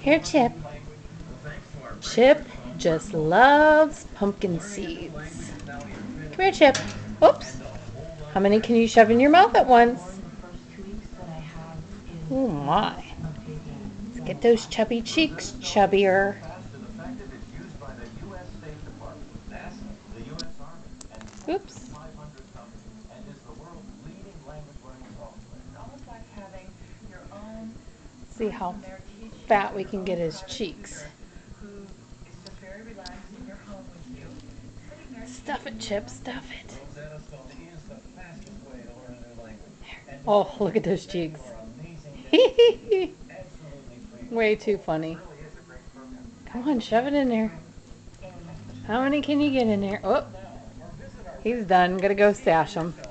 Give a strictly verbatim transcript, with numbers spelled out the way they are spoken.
Here, Chip. Chip just loves pumpkin seeds. Come here, Chip. Oops. How many can you shove in your mouth at once? Oh my. Let's get those chubby cheeks chubbier. Oops. See how fat we can get his cheeks. Stuff it, Chip, stuff it. Oh, look at those cheeks. Way too funny. Come on, shove it in there. How many can you get in there? Oh, he's done. Gotta go stash them.